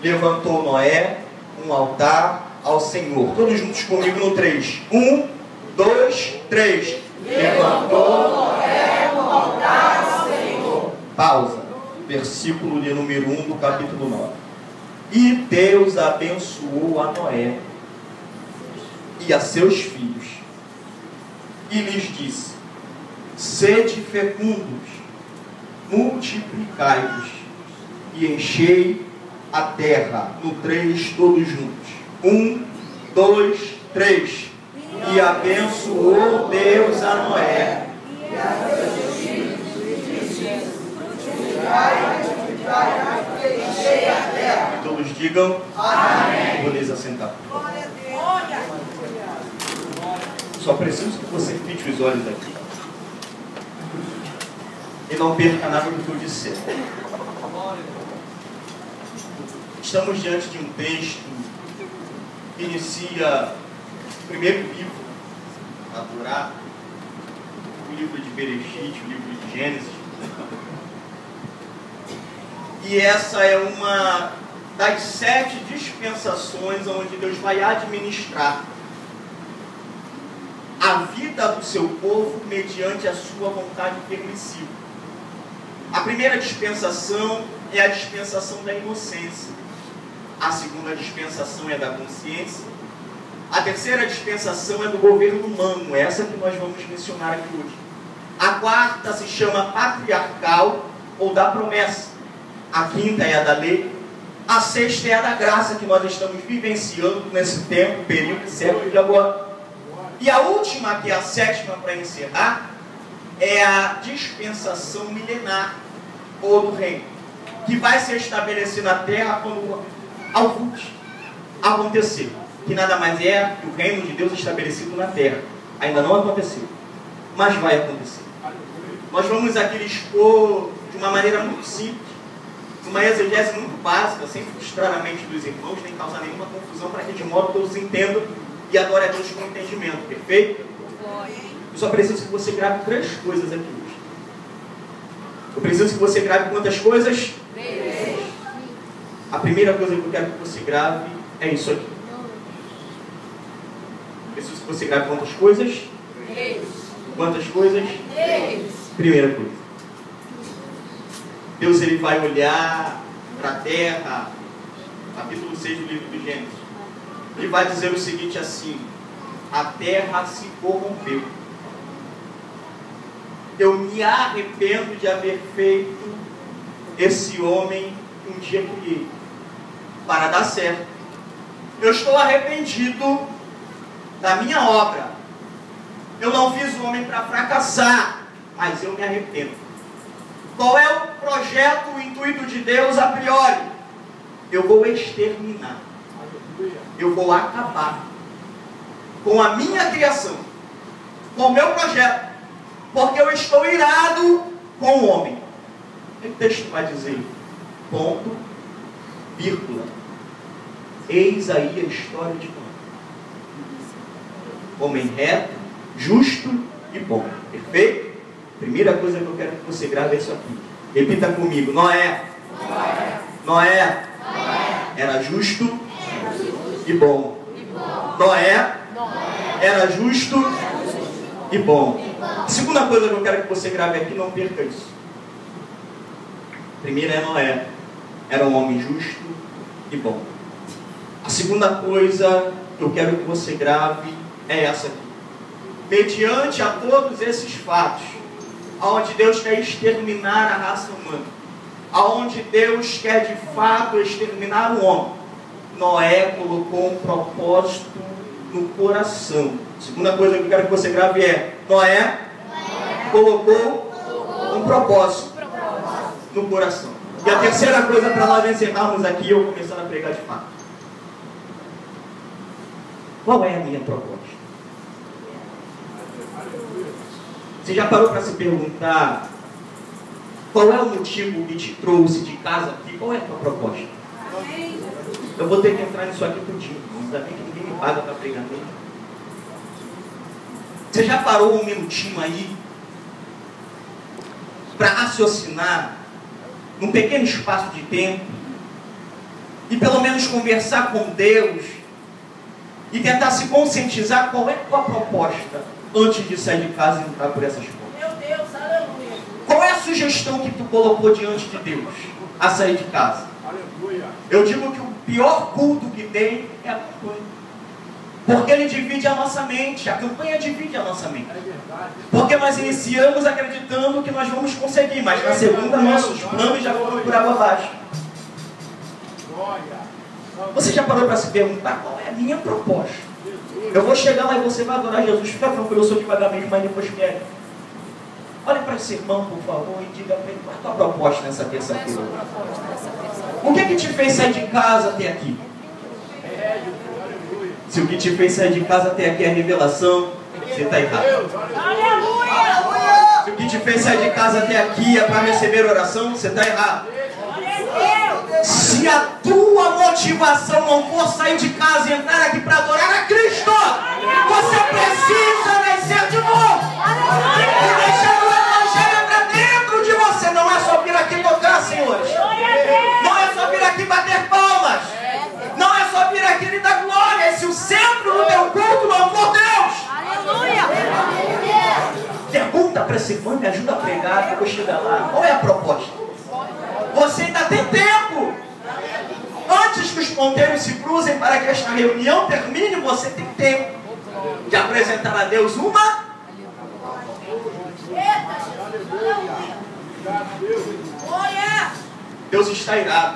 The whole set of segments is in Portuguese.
levantou Noé um altar ao Senhor. Todos juntos comigo no 3. 1, 2, 3. Levantou Noé um altar ao Senhor. Pausa. Versículo de número 1 do capítulo 9. E Deus abençoou a Noé e a seus filhos, e lhes disse: sede fecundos, multiplicai-vos e enchei a terra. No 3, todos juntos. 1, 2, 3. E abençoou Deus a Noé E a seus filhos e disse: frutificai, multiplicai, e enchei a terra. Todos digam Amém. Vou lhes assentar. Glória a Deus. Só preciso que você fixe os olhos aqui e não perca nada do que eu disser. Estamos diante de um texto que inicia o primeiro livro da Torá, o livro de Bereshit, o livro de Gênesis. E essa é uma das 7 dispensações onde Deus vai administrar a vida do seu povo mediante a sua vontade permissiva. A primeira dispensação é a dispensação da inocência. A segunda dispensação é da consciência. A terceira dispensação é do governo humano, essa que nós vamos mencionar aqui hoje. A quarta se chama patriarcal ou da promessa. A quinta é a da lei. A sexta é a da graça, que nós estamos vivenciando nesse tempo, período, século de agora. E a última, que é a sétima para encerrar, é a dispensação milenar, ou do reino, que vai se estabelecer na terra quando algo acontecer, que nada mais é que o reino de Deus estabelecido na terra. Ainda não aconteceu, mas vai acontecer. Nós vamos aqui expor de uma maneira muito simples, uma exegese muito básica, sem frustrar a mente dos irmãos, nem causar nenhuma confusão, para que de modo todos entendam e adore a Deus com entendimento, perfeito? Eu só preciso que você grave 3 coisas aqui hoje. Eu preciso que você grave quantas coisas? 3. A primeira coisa que eu quero que você grave é isso aqui. Eu preciso que você grave quantas coisas? 3. Quantas coisas? 3. Primeira coisa. Deus ele vai olhar para a terra, capítulo 6 do livro do Gênesis. Ele vai dizer o seguinte assim: a terra se corrompeu. Eu me arrependo de haver feito esse homem que um dia criei, para dar certo. Eu estou arrependido da minha obra. Eu não fiz o homem para fracassar, mas eu me arrependo. Qual é o projeto, o intuito de Deus a priori? Eu vou exterminar. Eu vou acabar com a minha criação, com o meu projeto, porque eu estou irado com o homem. O texto vai dizer: ponto, vírgula. Eis aí a história de Noé. Homem reto, justo e bom. Perfeito? Primeira coisa que eu quero que você grave é isso aqui. Repita comigo: Noé. Noé era justo e bom. Noé era justo e bom. A segunda coisa que eu quero que você grave aqui, não perca isso. Primeira é Noé. Era um homem justo e bom. A segunda coisa que eu quero que você grave é essa aqui. Mediante a todos esses fatos, aonde Deus quer exterminar a raça humana, aonde Deus quer de fato exterminar o homem, Noé colocou um propósito no coração. A segunda coisa que eu quero que você grave é: Noé colocou um propósito no coração. E a terceira coisa, para nós encerrarmos aqui e eu começar a pregar de fato: qual é a minha proposta? Você já parou para se perguntar qual é o motivo que te trouxe de casa aqui? Qual é a tua proposta? Eu vou ter que entrar nisso aqui tudinho. Ainda bem que ninguém me paga para pregar mesmo. Você já parou um minutinho aí para raciocinar num pequeno espaço de tempo e pelo menos conversar com Deus e tentar se conscientizar qual é a tua proposta antes de sair de casa e entrar por essas portas. Meu Deus, aleluia. Qual é a sugestão que tu colocou diante de Deus a sair de casa? Aleluia. Eu digo que o pior culto que tem é a campanha. Porque ele divide a nossa mente. A campanha divide a nossa mente. É verdade. Porque nós iniciamos acreditando que nós vamos conseguir, mas na segunda nossos planos já foram por água abaixo. Glória. Você já parou para se perguntar qual é a minha proposta? Eu vou chegar lá e você vai adorar Jesus. Fica tranquilo, eu sou devagar mesmo, mas depois quero. Olha para esse irmão, por favor, e diga para ele qual é a tua proposta nessa terça-feira. O que te fez sair de casa até aqui? Se o que te fez sair de casa até aqui é a revelação, você está errado. Aleluia. Se o que te fez sair de casa até aqui é para receber oração, você está errado. Se a tua motivação não for sair de casa e entrar aqui para adorar a Cristo, você precisa nascer de novo. E deixar o Evangelho entrar dentro de você. Não é só vir aqui tocar, senhores. Não é só vir aqui bater palmas. Não é só vir aqui lhe dar glória. Se o centro do teu culto não for Deus. Pergunta para esse irmão, me ajuda a pregar, que eu vou chegar lá. Qual é a proposta? Você ainda tem tempo. Antes que os ponteiros se cruzem para que esta reunião termine, você tem tempo de apresentar a Deus uma. Deus está irado.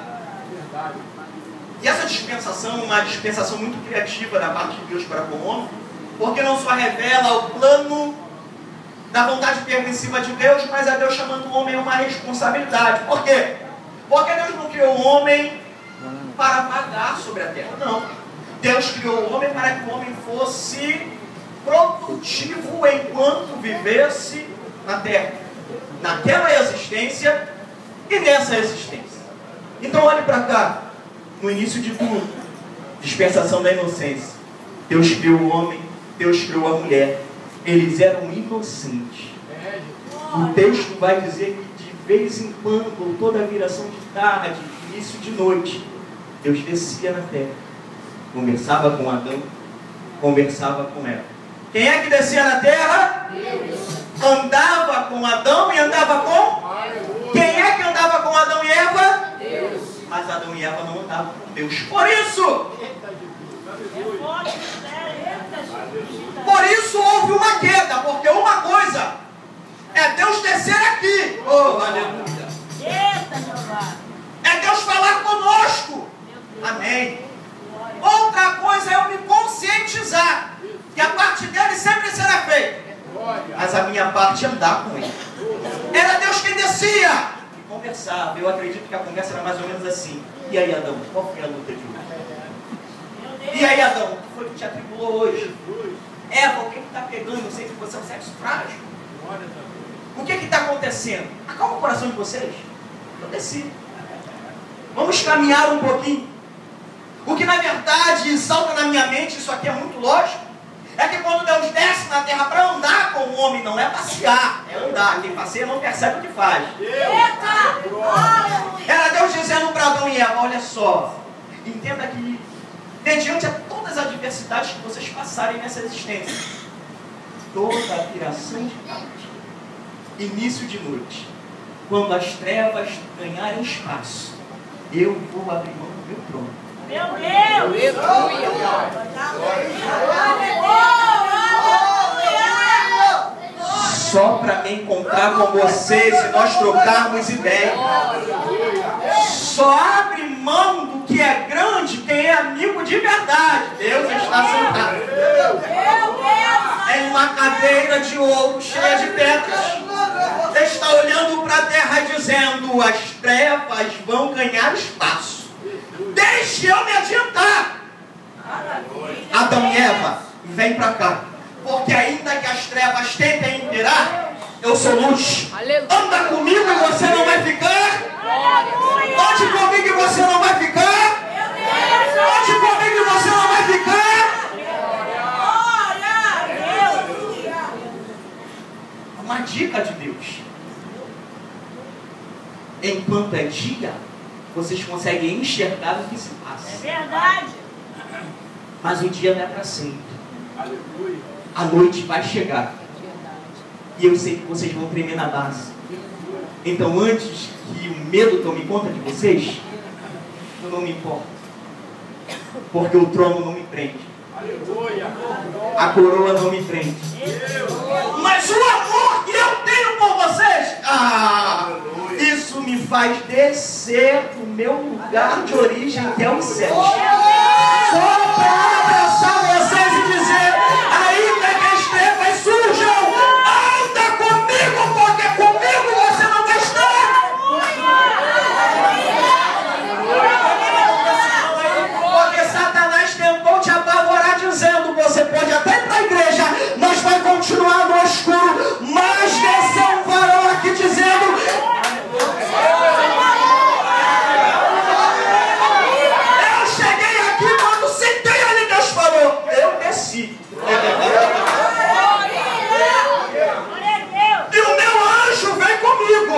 E essa dispensação é uma dispensação muito criativa da parte de Deus para com o homem, porque não só revela o plano da vontade permissiva de Deus, mas é Deus chamando o homem a uma responsabilidade. Por quê? Porque Deus não criou o homem para vagar sobre a terra, não. Deus criou o homem para que o homem fosse produtivo enquanto vivesse na terra, naquela existência e nessa existência. Então olhe para cá, no início de tudo, dispensação da inocência. Deus criou o homem, Deus criou a mulher. Eles eram inocentes. O texto vai dizer que de vez em quando, toda a viração de tarde, início de noite, Deus descia na terra, conversava com Adão, conversava com Eva. Quem é que descia na terra? Deus. Andava com Adão e andava com? Quem é que andava com Adão e Eva? Deus. Mas Adão e Eva não andavam com Deus. Por isso houve uma queda, porque uma coisa é Deus descer aqui. Oh, aleluia. É Deus falar conosco. Amém. Outra coisa é eu me conscientizar que a parte dele sempre será feita, mas a minha parte é andar com ele. Era Deus quem descia e conversava. Eu acredito que a conversa era mais ou menos assim. E aí, Adão, qual foi a luta de hoje? E aí, Adão, o que foi que te atribulou hoje? Eva, o que está pegando? Eu sei que você é um sexo frágil. O que está acontecendo? Acalma o coração de vocês. Eu desci. Vamos caminhar um pouquinho. O que na verdade salta na minha mente, isso aqui é muito lógico, é que quando Deus desce na terra para andar com o homem, não é passear, é andar. Quem passeia não percebe o que faz. Era Deus dizendo para Adão e Eva, olha só, entenda que mediante a todas as adversidades que vocês passarem nessa existência, toda a viração de tarde, início de noite, quando as trevas ganharem espaço, eu vou abrir mão do meu trono. Meu Deus! Só para me encontrar com você, se nós trocarmos ideia. Só abre mão do que é grande quem é amigo de verdade. Deus está sentado em uma cadeira de ouro cheia de pedras. Está olhando para a terra e dizendo: as trevas vão ganhar espaço. Deixe eu me adiantar. Adão e Eva, vem para cá. Porque ainda que as trevas tentem imperar, eu sou luz. Anda comigo e você não vai ficar. Ande comigo e você não vai ficar. Ande comigo e você não vai ficar. Uma dica de Deus: enquanto é dia, vocês conseguem enxergar o que se passa. É verdade. Mas o dia não é para sempre. Aleluia. A noite vai chegar. E eu sei que vocês vão tremer na base. Então, antes que o medo tome conta de vocês, eu não me importo. Porque o trono não me prende. Aleluia. A coroa não me prende. Mas o amor que eu tenho por vocês, isso me faz descer do meu lugar de origem, que é o céu. Só para abraçar vocês e dizer: ainda que as trevas surjam, anda comigo, porque comigo você não vai estar. Porque Satanás tentou te apavorar dizendo: você pode até ir para a igreja, mas vai continuar no escuro. Mas desceu um varão aqui dizendo: eu cheguei aqui quando sentei ali, Deus falou, eu desci. E o meu anjo vem comigo.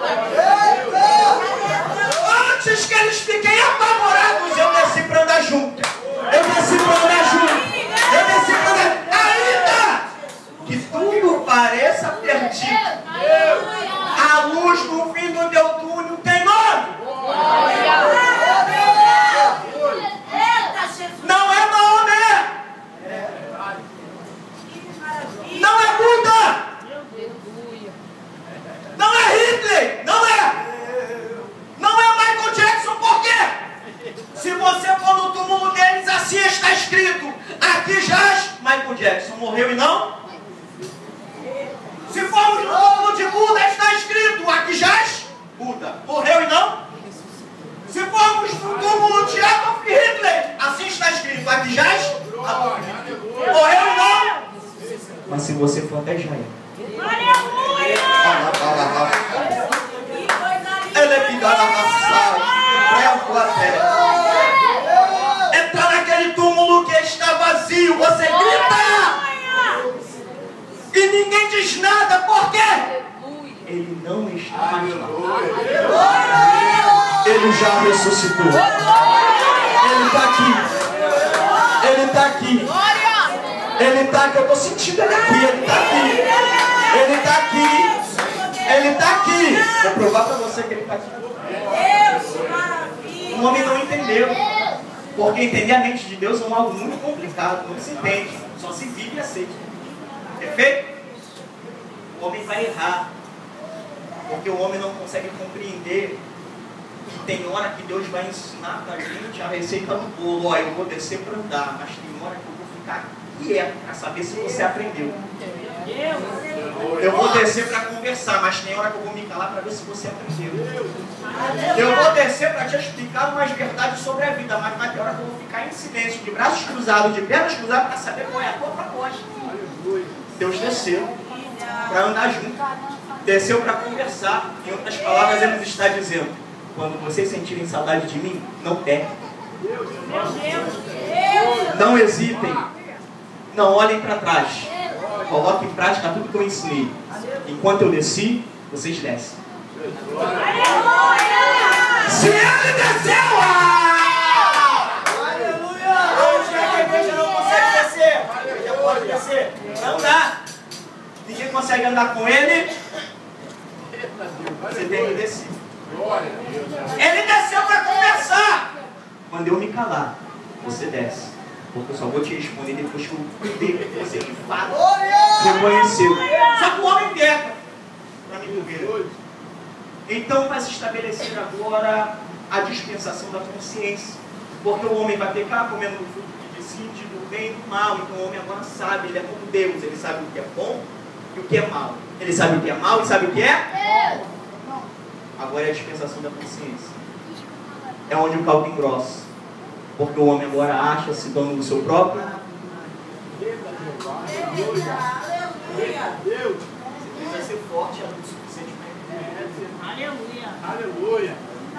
Antes que eles fiquem apavorados, eu desci para andar junto. Eu desci para andar junto. Eu desci para andar. Ainda que tudo pareça perdido, a luz no fim do teu túnel tem nome. Não é Maomé. Não é Buda. Não é Hitler. Não é. Não é Michael Jackson. Por quê? Se você for no túmulo deles, assim está escrito: aqui jaz Michael Jackson. Morreu e não? Se formos no túmulo de Buda, está escrito: aqui jaz Buda. Morreu e não? Se formos no túmulo de Adolf Hitler, assim está escrito: aqui jaz Adolf Hitler. Morreu e não? Mas se você for até Jair, ela é pingada raçada, entrar naquele túmulo que está vazio, você grita e ninguém diz nada. Por quê? Ele não está mais lá. Ele já ressuscitou. Ele está aqui. Ele está aqui. Ele está aqui. Eu estou sentindo ele aqui. Ele está aqui. Ele está aqui. Ele está aqui. Vou provar para você que ele está aqui. O homem não entendeu. Porque entender a mente de Deus é algo muito complicado. Não se entende. Só se vive e aceita. Perfeito? O homem vai errar. Porque o homem não consegue compreender que tem hora que Deus vai ensinar pra gente a receita do bolo. Ó, eu vou descer para andar, mas tem hora que eu vou ficar quieto para saber se você aprendeu. Eu vou descer para conversar, mas tem hora que eu vou me calar para ver se você aprendeu. Eu vou descer para te explicar umas verdades sobre a vida, mas vai ter hora que eu vou ficar em silêncio, de braços cruzados, de pernas cruzadas, para saber qual é a tua proposta. Deus desceu para andar junto. Desceu para conversar. Em outras palavras, ele nos está dizendo: quando vocês sentirem saudade de mim, não pequem. Não hesitem. Não olhem para trás. Coloquem em prática tudo que eu ensinei. Enquanto eu desci, vocês descem. Se ele desceu! Aleluia! Hoje a igreja não consegue descer. Já pode descer. Não dá. Ninguém consegue andar com ele. Você tem que descer. Ele desceu para conversar. Quando eu me calar, você desce. Porque eu só vou te responder depois que eu ver que você de fato reconheceu. Só que o homem peca para me ver. Então vai se estabelecer agora a dispensação da consciência. Porque o homem vai pecar comendo o fruto que decide do bem e do mal. Então o homem agora sabe, ele é como Deus. Ele sabe o que é bom e o que é mal. Ele sabe o que é mal e sabe o que é? Agora é a dispensação da consciência. É onde o caldo engrossa. Porque o homem agora acha-se dono do seu próprio. Deus. Você precisa ser forte e adulto o suficiente para entender. Aleluia. Aleluia.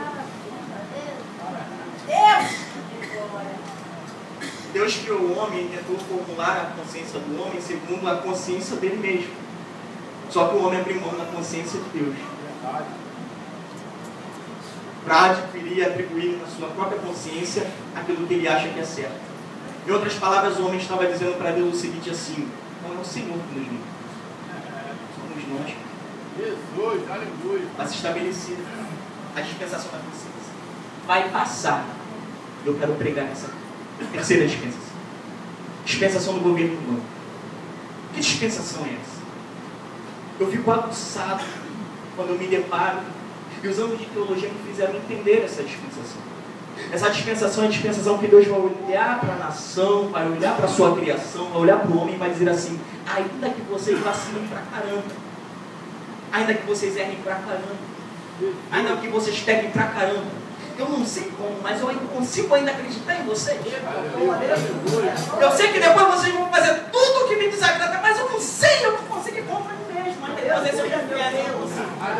Deus criou o homem e tentou formular a consciência do homem segundo a consciência dele mesmo. Só que o homem abriu mão da consciência de Deus. para adquirir e atribuir na sua própria consciência aquilo que ele acha que é certo. Em outras palavras, o homem estava dizendo para Deus o seguinte assim: não é o Senhor que nos livra, somos nós. Jesus, aleluia. Mas estabelecida a dispensação da consciência. Vai passar. Eu quero pregar essa terceira dispensação. Dispensação do governo humano. Que dispensação é essa? Eu fico aguçado quando eu me deparo, e os anos de teologia me fizeram entender essa dispensação. Essa dispensação é a dispensação que Deus vai olhar para a nação, vai olhar para a sua criação, vai olhar para o homem e vai dizer assim: ainda que vocês vacilem pra caramba, ainda que vocês errem pra caramba, ainda que vocês peguem pra caramba, eu não sei como, mas eu consigo ainda acreditar em vocês. Eu sei que depois vocês vão fazer tudo o que me desagrada, mas eu não sei, eu não consigo contra mim mesmo. Ainda que vocês sejam fiéis.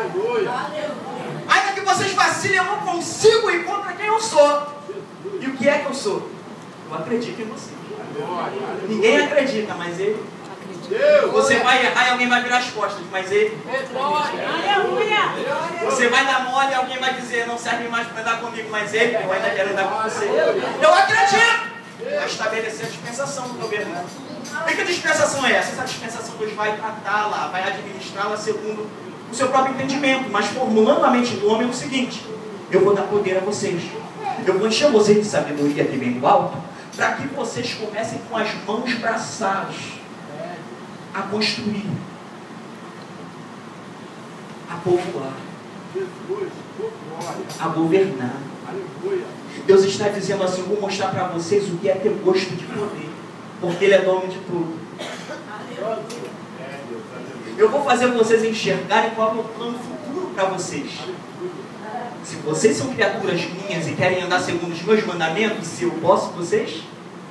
Ainda que vocês vacilem, eu não consigo ir contra quem eu sou. E o que é que eu sou? Eu acredito em você. Ninguém acredita, mas ele. Você vai errar e alguém vai virar as costas, mas ele. Você vai dar mole e alguém vai dizer: não serve mais para andar comigo, mas ele. Eu ainda quero andar com você. Eu acredito! Vai estabelecer a dispensação do governo. E que dispensação é essa? Essa dispensação Deus vai tratá-la, vai administrá-la segundo o seu próprio entendimento, mas formulando a mente do homem o seguinte: eu vou dar poder a vocês, eu vou encher vocês de sabedoria que vem do alto, para que vocês comecem com as mãos braçadas a construir, a povoar, a governar. Deus está dizendo assim: eu vou mostrar para vocês o que é ter gosto de poder, porque Ele é dono de tudo. Eu vou fazer vocês enxergarem qual é o plano futuro para vocês. Se vocês são criaturas minhas e querem andar segundo os meus mandamentos, se eu posso, vocês?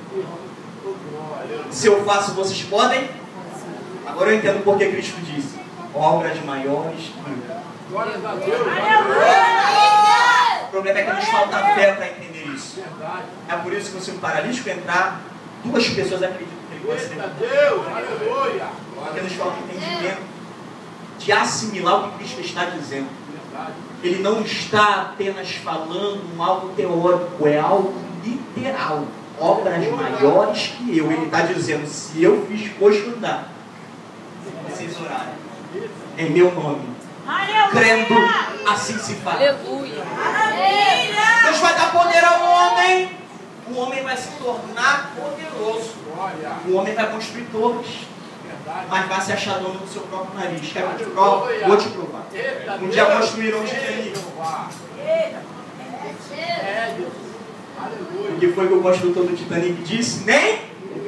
Se eu faço, vocês podem? Agora eu entendo porque Cristo disse: obras maiores que eu. Glórias a Deus. O problema é que nos falta fé para entender isso. É por isso que se um paralítico entrar, duas pessoas acreditam que ele pode ser. Deus, aleluia. Porque nos falta entendimento de assimilar o que Cristo está dizendo. Ele não está apenas falando algo teórico, é algo literal. Obras maiores que eu. Ele está dizendo: se eu fiz coisa andar, vocês orarem em meu nome, crendo, assim se faz. Aleluia. Deus vai dar poder ao homem. O homem vai se tornar poderoso. O homem vai construir torres, mas vai se achar dono do seu próprio nariz. Quer que eu te prove? Vou te provar. Um dia construíram um Titanic. O que foi que o construtor do Titanic disse? Nem?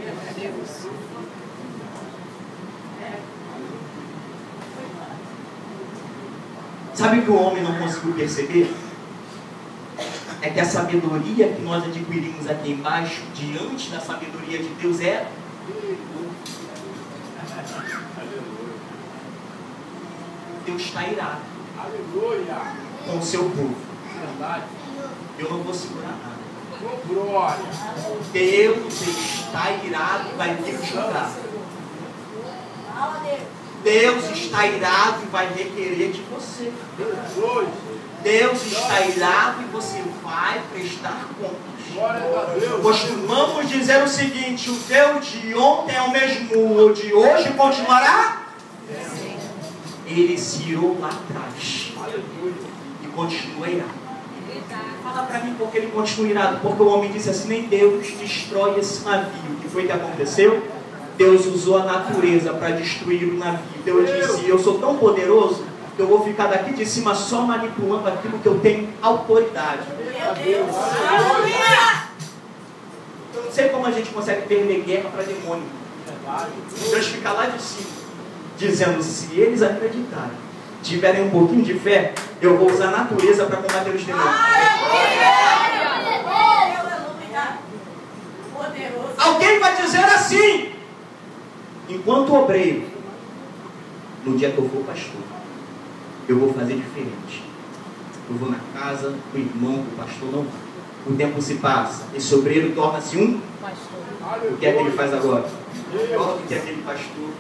Sabe o que o homem não conseguiu perceber? É que a sabedoria que nós adquirimos aqui embaixo, diante da sabedoria de Deus, é Deus está irado com o seu povo. Eu não vou segurar nada. Deus está irado e vai vir julgar. Deus está irado e vai requerer de você. Deus está irado e você vai prestar contas. Costumamos dizer o seguinte: o Deus de ontem é o mesmo, o de hoje continuará? Ele se irou lá atrás e continua irado. Fala para mim por que ele continua irado. Porque o homem disse assim: nem Deus destrói esse navio. O que foi que aconteceu? Deus usou a natureza para destruir o navio. Deus disse: eu sou tão poderoso que eu vou ficar daqui de cima só manipulando aquilo que eu tenho autoridade. Eu não sei como a gente consegue perder guerra para demônio. Deus fica lá de cima, dizendo: se eles acreditarem, tiverem um pouquinho de fé, eu vou usar a natureza para combater os demônios. Alguém vai dizer assim: enquanto obreiro, no dia que eu for pastor, eu vou fazer diferente. Eu vou na casa do irmão, do pastor não vai. O tempo se passa, esse obreiro torna-se um pastor. O que é que ele faz agora? Pior do que aquele pastor.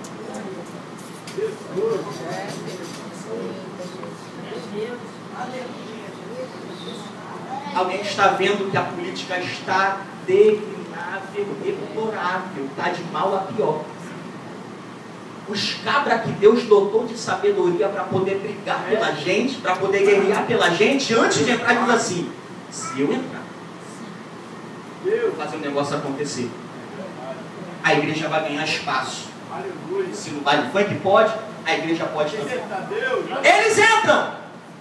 Alguém está vendo que a política está declinável, deplorável, está de mal a pior. Os cabras que Deus dotou de sabedoria para poder brigar pela gente, para poder guerrear pela gente, antes de entrar, diz assim: se eu entrar, eu vou fazer um negócio acontecer. A igreja vai ganhar espaço. Se no baile funk pode, a igreja pode também. Eles entram!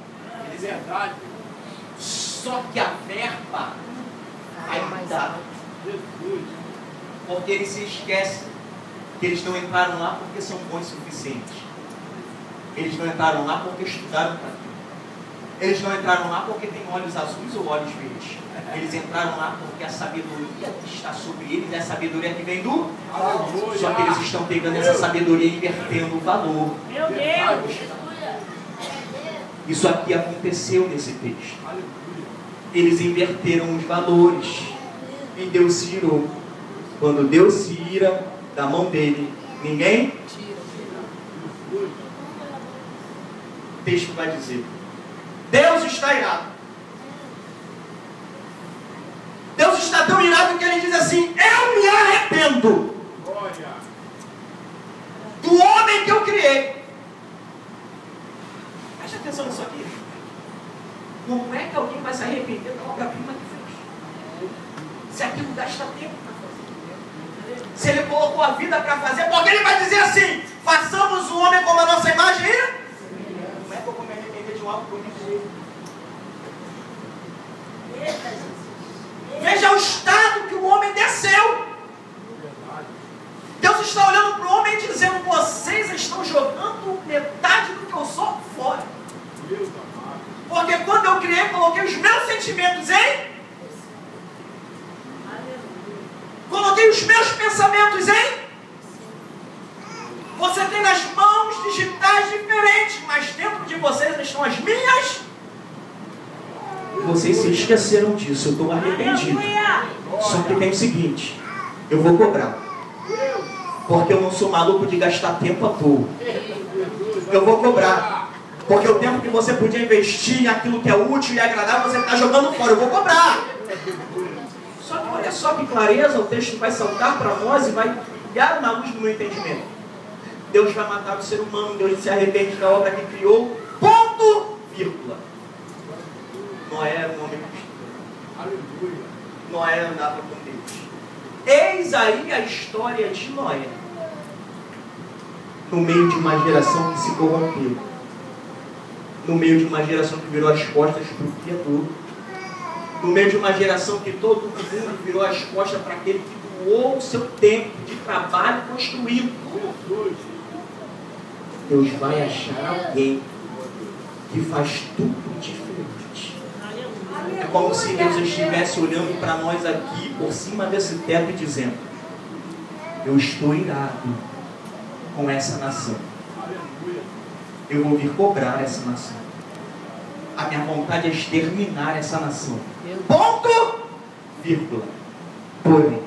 Só que a verba vai mudar. Porque eles se esquecem que eles não entraram lá porque são bons o suficiente. Eles não entraram lá porque estudaram para aquilo. Eles não entraram lá porque têm olhos azuis ou olhos verdes. Eles entraram lá porque a sabedoria que está sobre eles é a sabedoria que vem do... Só que eles estão pegando essa sabedoria e invertendo o valor. Meu Deus! Isso aqui aconteceu nesse texto. Eles inverteram os valores. E Deus se irou. Quando Deus se ira da mão dele, ninguém tira. O texto vai dizer: Deus está irado. Deus está tão irado que ele diz assim: eu me arrependo do homem que eu criei. Preste atenção nisso aqui. Como é que alguém vai se arrepender da obra-prima que fez? Se aquilo gasta tempo para fazer. Se ele colocou a vida para fazer, porque ele vai dizer assim: façamos o homem como a nossa imagem. Como é que eu vou me arrepender de um algo que eu me fiz? Veja o estado que o homem desceu. Deus está olhando para o homem e dizendo: vocês estão jogando metade do que eu sou fora. Porque quando eu criei, coloquei os meus sentimentos em... Coloquei os meus pensamentos em... Você tem nas mãos digitais diferentes, mas dentro de vocês estão as minhas... Vocês se esqueceram disso, eu estou arrependido. Só que tem o seguinte: eu vou cobrar. Porque eu não sou maluco de gastar tempo à toa. Eu vou cobrar. Porque o tempo que você podia investir naquilo que é útil e agradável, você está jogando fora. Eu vou cobrar. Só que olha só que clareza, o texto vai saltar para nós e vai guiar uma luz no meu entendimento. Deus vai matar o ser humano, Deus se arrepende da obra que criou. Ponto, vírgula. Noé era um homem cristão. Noé andava com Deus. Eis aí a história de Noé. No meio de uma geração que se corrompeu. No meio de uma geração que virou as costas para o Criador. No meio de uma geração que todo mundo virou as costas para aquele que doou o seu tempo de trabalho construído. Deus vai achar alguém que faz tudo diferente. É como se Deus estivesse olhando para nós aqui por cima desse teto e dizendo: eu estou irado com essa nação. Eu vou vir cobrar essa nação. A minha vontade é exterminar essa nação. Ponto, vírgula. Porém,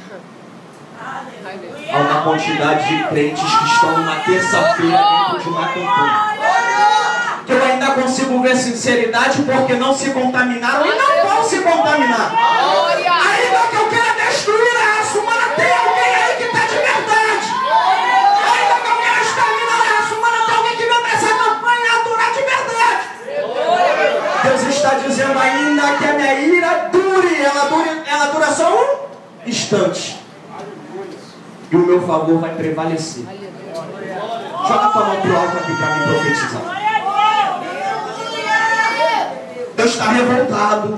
há uma quantidade de crentes que estão numa terça-feira dentro de uma campanha. Que eu ainda consigo ver sinceridade porque não se contaminaram e não vão se contaminar. Ainda que eu queira destruir a raça humana, tem alguém aí que está de verdade. Ainda que eu queira exterminar a raça humana, tem alguém que vem para essa campanha durar de verdade. Deus está dizendo ainda que a minha ira dure, ela dura só um instante. E o meu favor vai prevalecer. Joga a tua mão pro alto aqui para me profetizar. Deus está revoltado.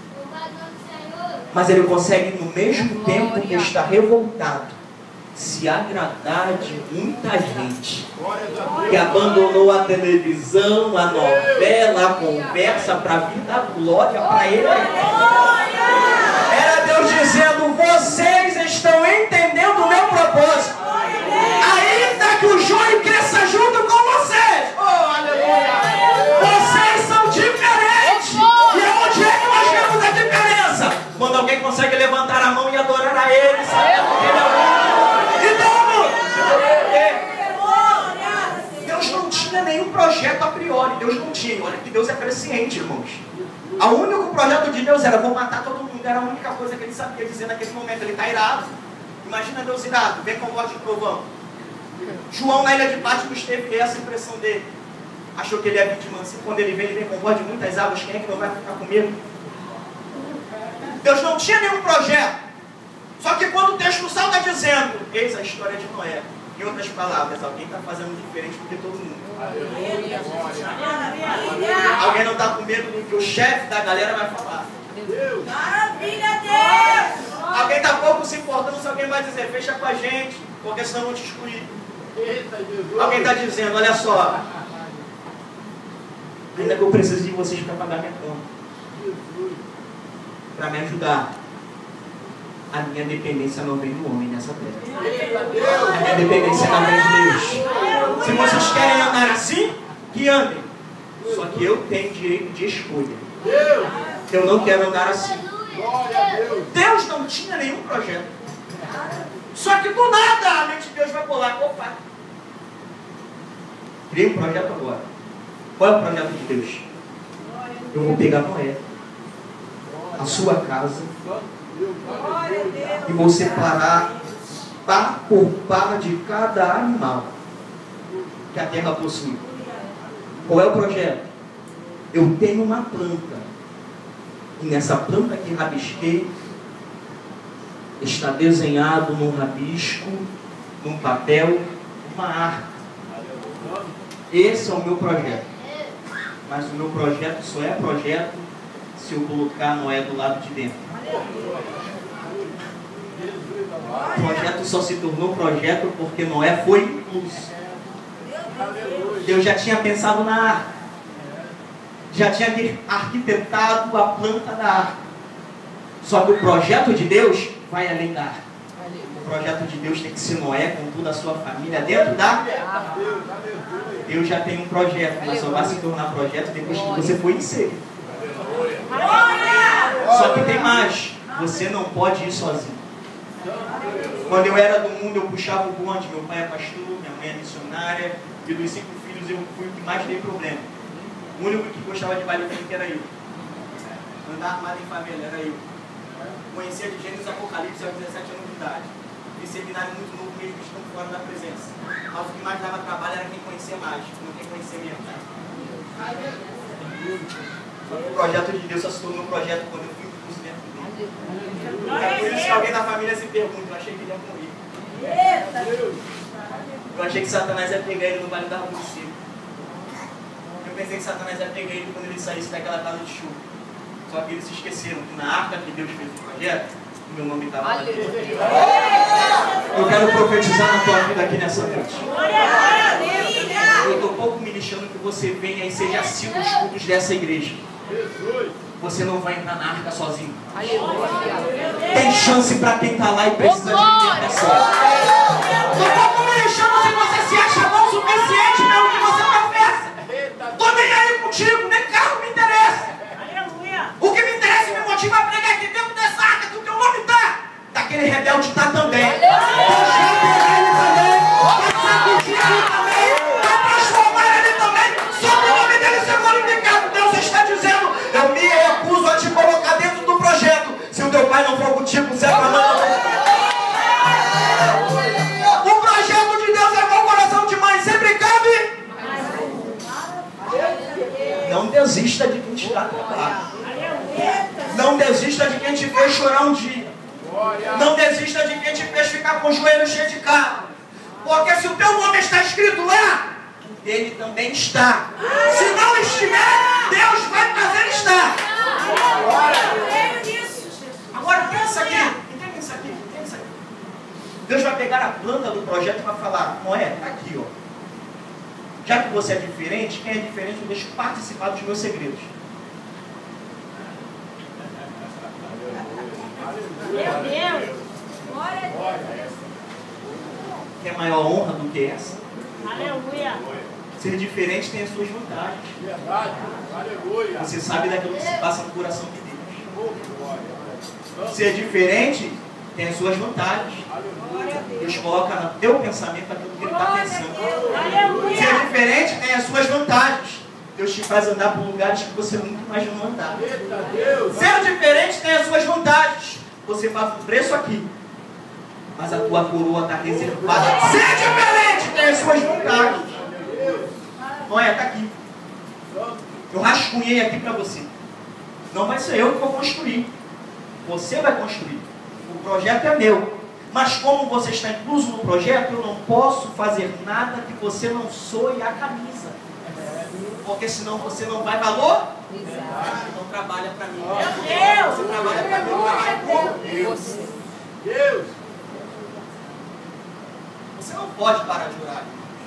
Mas Ele consegue, no mesmo tempo que está revoltado, se agradar de muita gente que abandonou a televisão, a novela, a conversa para vir dar glória para Ele. Era Deus dizendo: vocês estão entendendo o meu propósito, ainda que o joio cresça junto com vocês. Oh, aleluia! Vocês são diferentes. E onde é que nós vemos a diferença? Quando alguém consegue levantar a mão e adorar a Ele, sabe por que Ele é bom? Deus não tinha nenhum projeto a priori. Deus não tinha. Olha que Deus é presciente, irmãos. O único projeto de Deus era: vou matar todo mundo. Era a única coisa que ele sabia dizer naquele momento. Ele está irado. Imagina Deus irado. Vem com voz de trovão. João, na ilha de Patmos, teve essa impressão dele. Achou que ele ia vir de mansinho. Quando ele vem com voz de muitas águas. Quem é que não vai ficar com medo? Deus não tinha nenhum projeto. Só que quando o texto salta dizendo: eis a história de Noé. Em outras palavras, alguém está fazendo diferente do que todo mundo. Alguém não está com medo do que o chefe da galera vai falar. Maravilha, Deus! Alguém está pouco se importando se alguém vai dizer: fecha com a gente, porque senão vão te excluir. Alguém está dizendo: olha só, ainda que eu preciso de vocês para pagar minha conta, para me ajudar. A minha dependência não vem do homem nessa terra. A minha dependência não vem de Deus. Se vocês querem andar assim, que andem. Só que eu tenho direito de escolha. Eu não quero andar assim. Deus não tinha nenhum projeto. Só que do nada a mente de Deus vai pular. Opa! Criei um projeto agora. Qual é o projeto de Deus? Eu vou pegar Noé, a sua casa, e vou separar par por par de cada animal que a terra possui. Qual é o projeto? Eu tenho uma planta, e nessa planta que rabisquei está desenhado num rabisco, num papel, uma arca. Esse é o meu projeto. Mas o meu projeto só é projeto se eu colocar Noé do lado de dentro. O projeto só se tornou projeto porque Noé foi incluso. Deus já tinha pensado na arca, já tinha arquitetado a planta da arca. Só que o projeto de Deus vai além da arca. O projeto de Deus tem que ser Noé com toda a sua família dentro da arca. Deus já tem um projeto, mas só vai se tornar projeto depois que você for inserido. Só que tem mais. Você não pode ir sozinho. Quando eu era do mundo, eu puxava o bonde. Meu pai é pastor, minha mãe é missionária. E dos 5 filhos, eu fui o que mais dei problema. O único que gostava de baile que era eu. Andar armado em família era eu. Conhecia de Gênesis Apocalipse aos 17 anos de idade. Fiz seminário muito novo, mesmo estando fora da presença. Mas o que mais dava trabalho era quem conhecia mais, não quem conhecia mesmo. O projeto de Deus só se tornou um projeto quando eu fui incluso dentro dele. É por isso que alguém da família se pergunta: eu achei que ele ia morrer. Eu achei que Satanás ia pegar ele no Vale da Rua Seco. Eu pensei que Satanás ia pegar ele quando ele saísse daquela casa de chuva. Só que eles se esqueceram que na arca que Deus fez o projeto, o meu nome estava lá. Eu quero profetizar na tua vida aqui nessa noite. Eu estou pouco me lixando que você venha e seja assíduo aos cultos dessa igreja. Você não vai entrar na arca sozinho. Tem chance para quem está lá e precisa de libertação. Não estou me lixando se você se acha bom o suficiente pelo que você professa. Estou nem aí contigo, nem carro me interessa. O que me interessa e me motiva a pregar aqui dentro dessa arca que o teu nome está. Daquele rebelde está também. Deus vai pegar ele também. Vai sacudir ele também. Vai transformar ele também. Só para o nome dele ser glorificado. Deus está dizendo: eu me recuso a te colocar dentro do projeto. Se o teu pai não for contigo, você é para não. O projeto de Deus é igual coração de mãe. Sempre cabe. Não desista de quem te dá trabalho. Não desista de quem te fez chorar um dia. Não desista de quem te fez ficar com o joelho cheio de carro. Porque se o teu nome está escrito lá, ele também está. Se não estiver, Deus vai fazer estar. Agora pensa aqui. Entende isso aqui? Entende isso aqui? Deus vai pegar a planta do projeto e vai falar: Noé, está aqui, ó. Já que você é diferente, quem é diferente eu deixo participar dos meus segredos. Meu Deus! Glória a Deus! Quer maior honra do que essa? Aleluia! Ser diferente tem as suas vantagens. Verdade. Aleluia. Você sabe daquilo que se passa no coração de Deus. Ser diferente tem as suas vantagens. Deus coloca no teu pensamento aquilo que Ele está pensando. Ser diferente tem as suas vantagens. Deus te faz andar por lugares que você nunca imaginou andar. Eita Deus. Ser diferente tem as suas vantagens. Você paga um preço aqui, mas a tua coroa está reservada. Ser diferente tem as suas vantagens. Noé, está aqui. Eu rascunhei aqui para você. Não vai ser eu que vou construir. Você vai construir. O projeto é meu. Mas como você está incluso no projeto, eu não posso fazer nada que você não soe a camisa. Porque senão você não vai valor. Então trabalha para mim. Meu Deus! Você trabalha para mim. Deus. Você não pode parar de orar.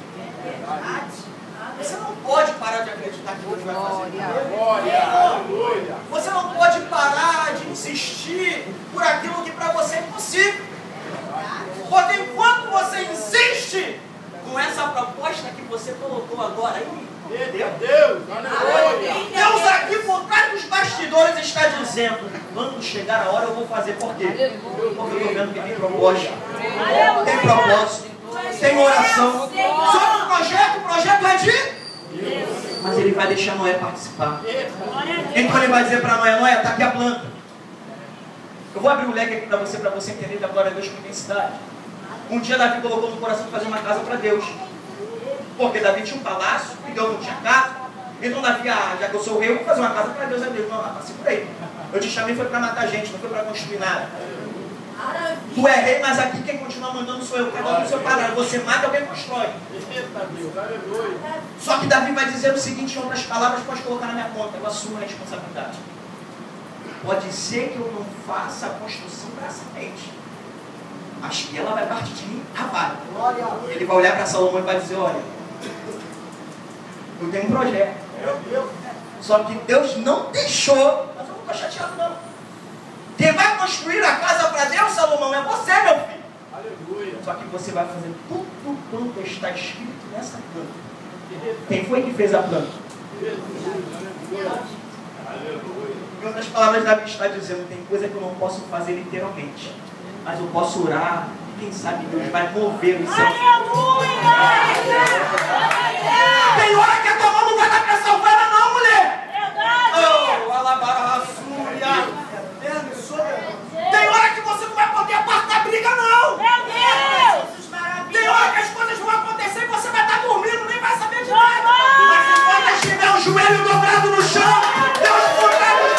Você não pode parar de acreditar que Deus vai fazer. Glória. Aleluia. Você não pode parar de insistir por aquilo que para você é impossível. Porque enquanto você insiste com essa proposta que você colocou agora aí, Eita Deus. Aleluia. Deus aqui por trás dos bastidores está dizendo: quando chegar a hora eu vou fazer. Por quê? Porque eu estou vendo que tem propósito. Tem propósito. Tem oração. Só um projeto, o projeto é de... Mas ele vai deixar Noé participar. Então ele vai dizer para Noé: Noé, está aqui a planta. Eu vou abrir o leque aqui para você entender da glória a Deus com intensidade. Um dia Davi colocou no coração de fazer uma casa para Deus. Porque Davi tinha um palácio e Deus não tinha casa. Então Davi, já que eu sou o rei, eu vou fazer uma casa para Deus. É Deus. Não, rapaz, segura aí. Eu te chamei foi para matar gente, não foi para construir nada. Tu é rei, mas aqui quem continua mandando sou eu. Cada um do seu palácio. Você mata, alguém constrói. Eita Deus. Aleluia. Só que Davi vai dizer o seguinte, em outras palavras, pode colocar na minha conta, eu assumo a responsabilidade. Pode ser que eu não faça a construção braçamente, mas que ela vai partir de mim, rapaz. Ele vai olhar para Salomão e vai dizer: olha, eu tenho um projeto. Só que Deus não deixou, mas eu não estou chateado não. Quem vai construir a casa para Deus, Salomão, é você, meu filho. Aleluia. Só que você vai fazer tudo quanto está escrito nessa planta. Quem foi que fez a planta? Em outras palavras, Davi está dizendo: tem coisa que eu não posso fazer literalmente, mas eu posso orar e quem sabe Deus vai mover o céu. Tem hora que a tua mão não vai dar para salvar, não, mulher. Oh, alabarraçúria. Tem hora que você não vai poder apartar briga, não. Tem hora que as coisas vão acontecer e você vai estar dormindo, nem vai saber de nada. Mas enquanto estiver o joelho dobrado no chão, Deus por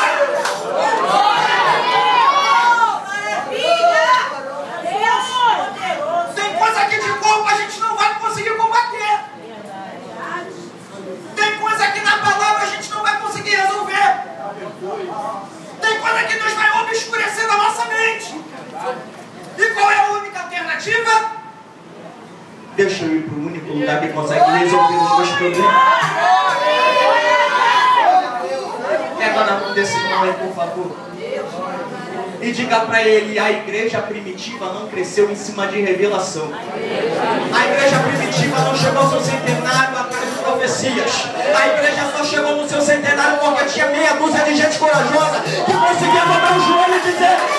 tem coisa que de corpo a gente não vai conseguir combater. Tem coisa que na palavra a gente não vai conseguir resolver. Tem coisa que Deus vai obscurecer na nossa mente. E qual é a única alternativa? Deixa eu ir para o único lugar que consegue resolver os meus problemas. Pega na mão desse Noé, por favor. E diga para ele: a igreja primitiva não cresceu em cima de revelação. A igreja primitiva não chegou ao seu centenário atrás de profecias. A igreja só chegou no seu centenário porque tinha meia dúzia de gente corajosa que conseguia dobrar o joelho e dizer: